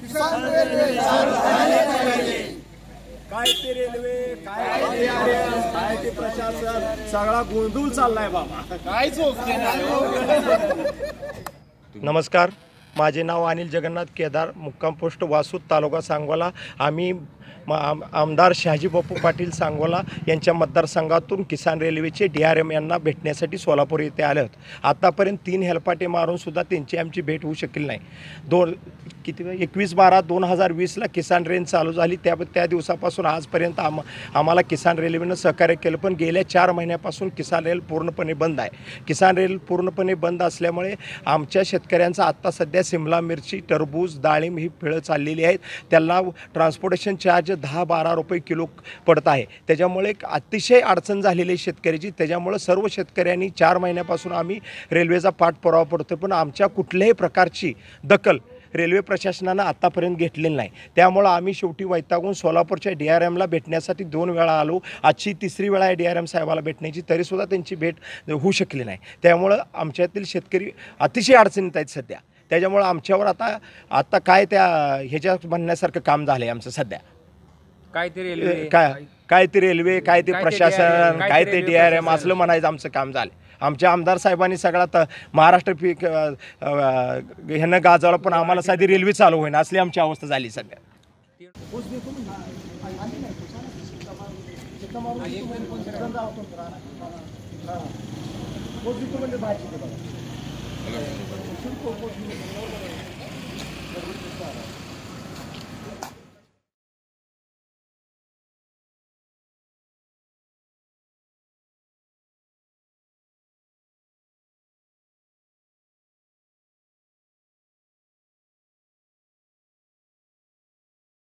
किसान railway चालू झाले पाहिजे। काय ते रेल्वे, काय ते DRM, काय ते प्रशासन, सगळा गोंधळ चाललाय बाबा, काहीच ओके नाही। नमस्कार, माझे नाव अनिल जगन्नाथ केदार, मुक्काम पोस्ट वासूद, तालुका सांगोला। आम्ही आमदार शहाजी बापू पाटील सांगोला यांच्या मतदारसंघातून किसान रेल्वेचे DRM यांना भेटण्यासाठी सोलापूर येथे आले होते। आतापर्यंत 3 हेलपाटे मारूनसुद्धा त्यांची आमची भेट होऊ शकली नाही। 21/12/2020ला किसान रेल चालू झाली, त्या दिवसापासून आजपर्यंत आम्हाला किसान रेल्वेनं सहकार्य केलं, पण गेल्या 4 महिन्यापासून किसान रेल पूर्णपणे बंद आहे। किसान रेल पूर्णपणे बंद असल्यामुळे आमच्या शेतकऱ्यांचा आत्ता सध्या सिमला मिरची, टरबूज, डाळिंब ही फळं चाललेली आहेत, त्यांना ट्रान्सपोर्टेशन चार्ज 10-12 रुपये किलो पडत आहे। त्याच्यामुळे अतिशय अडचण झालेली आहे शेतकऱ्याची। त्याच्यामुळे सर्व शेतकऱ्यांनी 4 महिन्यापासून आम्ही रेल्वेचा पाठपुरावा पडतो, पण आमच्या कुठल्याही प्रकारची दखल रेल्वे प्रशासनानं आत्तापर्यंत घेतलेली नाही। त्यामुळं आम्ही शेवटी वैतागून सोलापूरच्या DRMला भेटण्यासाठी 2 वेळा आलो। आजची 3री वेळा आहे DRM साहेबाला भेटण्याची, तरीसुद्धा त्यांची भेट होऊ शकली नाही। त्यामुळं आमच्यातील शेतकरी अतिशय अडचणीत आहेत सध्या। त्याच्यामुळं आमच्यावर आता काय त्या ह्याच्या म्हणण्यासारखं काम झालं आहे आमचं सध्या। काय ते रेल्वे, काय ते रेल्वे, काय ते प्रशासन, काय ते DRM असलं म्हणायचं आमचं काम झालं। आमच्या आमदार साहेबांनी सगळा महाराष्ट्र ह्यानं गाजवलं, पण आम्हाला साधी रेल्वे चालू होईना, असली आमची अवस्था झाली सध्या।